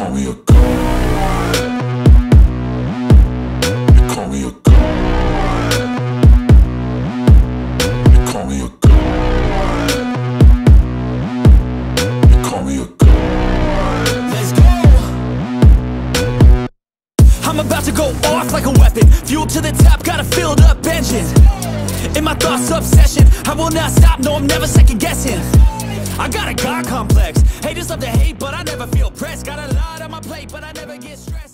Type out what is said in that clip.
call me a god. You call me a god. You call me a god. You call me a god. Let's go. I'm about to go off like a weapon. Fuel to the top, got a filled up engine. In my thoughts, obsession. I will not stop, no, I'm never second guessing. I got a God complex. Haters love to hate, but I never feel pressed. Got a lot on my plate, but I never get stressed.